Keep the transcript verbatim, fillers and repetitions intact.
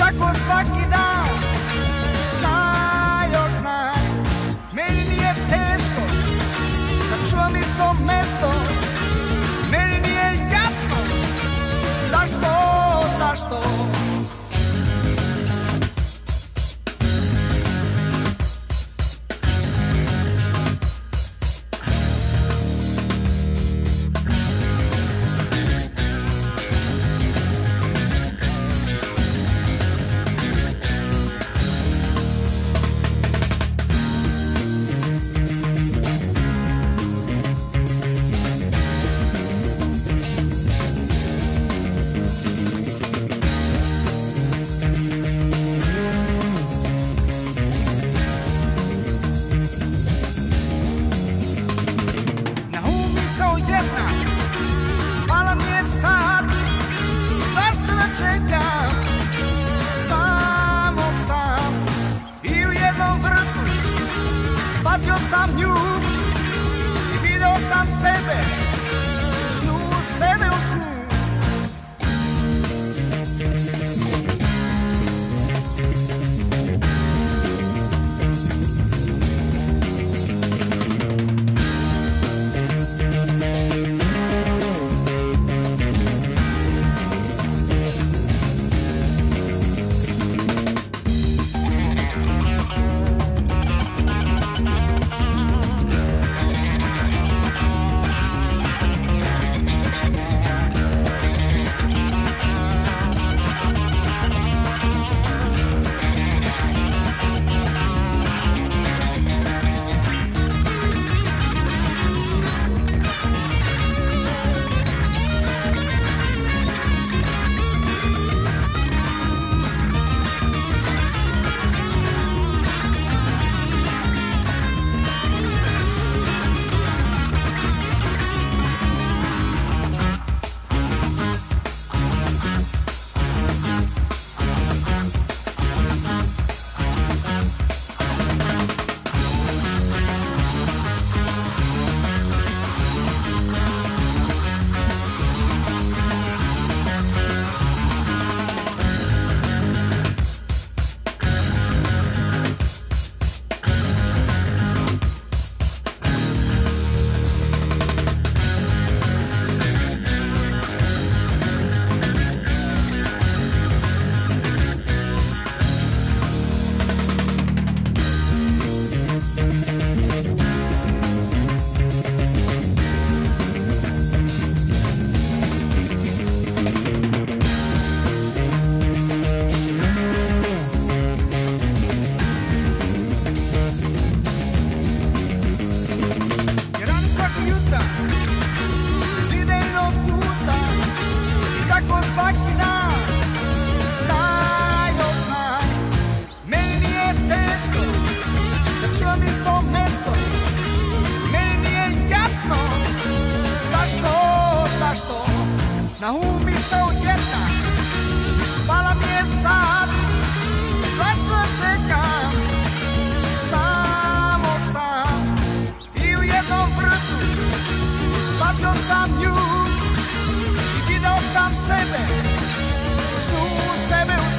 tako svaki dan. Znaj, još znaj, meni nije teško da čuvam isto mesto. Meni nije jasno zašto, zašto. Pala mi je sad, zašto da čekam samog sam. I u jednom vrtu spatio sam nju i video sam sebe u snu, sebe u snu. Svaki dan, znaj, još znaj, meni nije teško da čuvam isto mesto. Meni nije jasno zašto, zašto. Na um mi se odjedna, pala mi je sad, zašto da čekam samog sam. I u jednom vrtu spatio sam nju i video sam sebe u snu, sebe u snu.